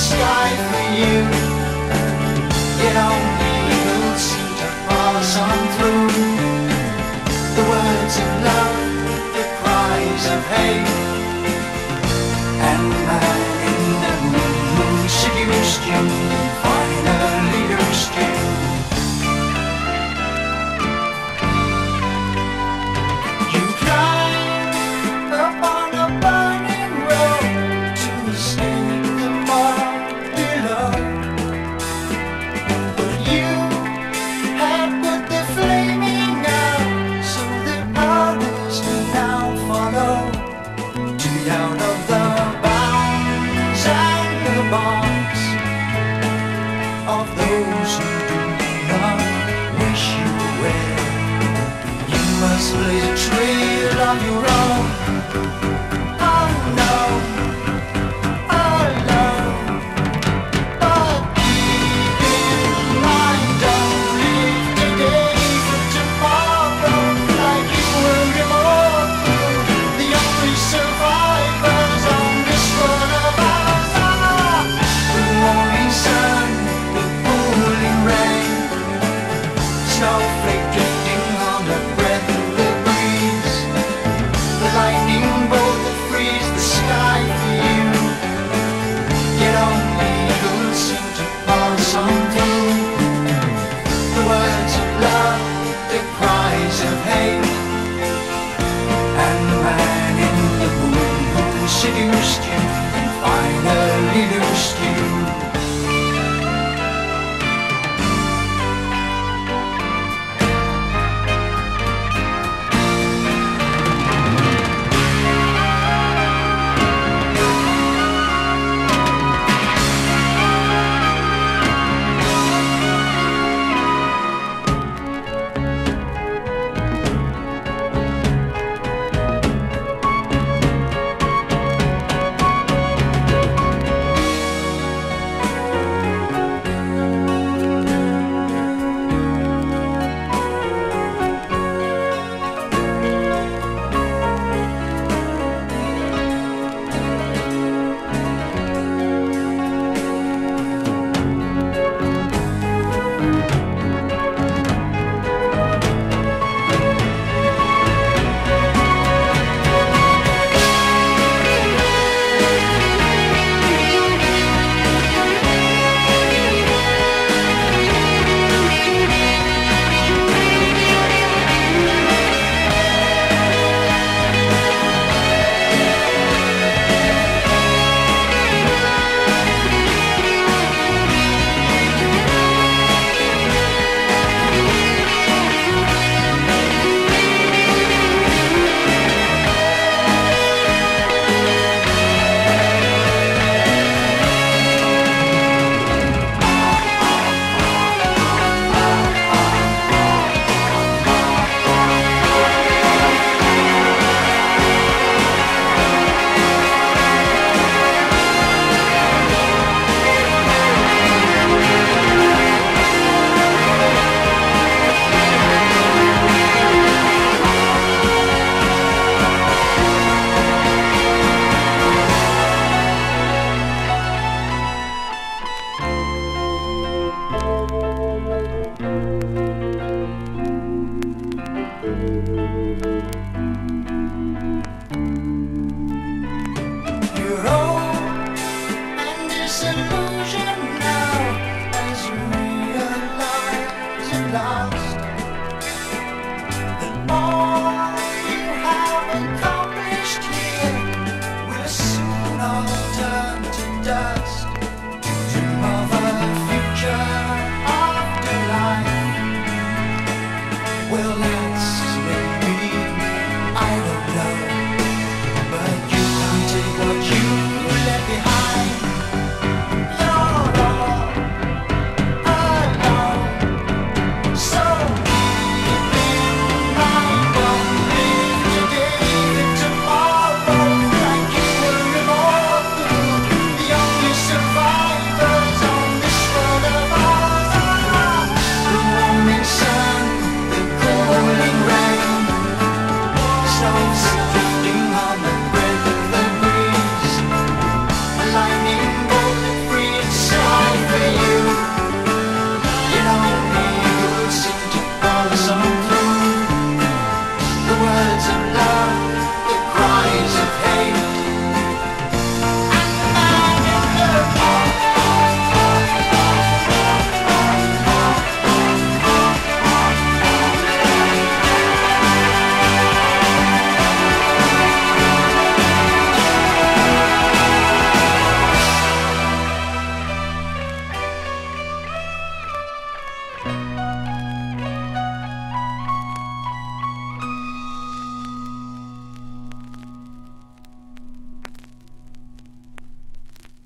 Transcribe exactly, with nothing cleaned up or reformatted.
sky for you. Yet only eagles seem to pass on through. The words of love, the cries of hate, and the man in the moon who seduced you finally loosed you. You climb up on a burning road to escape the mob below, but you had put the flaming out so that others can now follow. To be out of the bounds and the bonds of those who do not wish you well. You must blaze a trail of your own. Oh no, alone. But keep in mind, don't live today for tomorrow like you were immortal. The only survivors on this world of ours are the morning sun, the cooling rain, snowflake drifting on the breath of the breeze, the lightning bolt that frees the sky for you. Yet only eagles seem to pass on through. The words of love, the cries of hate, and the man in the moon who seduced you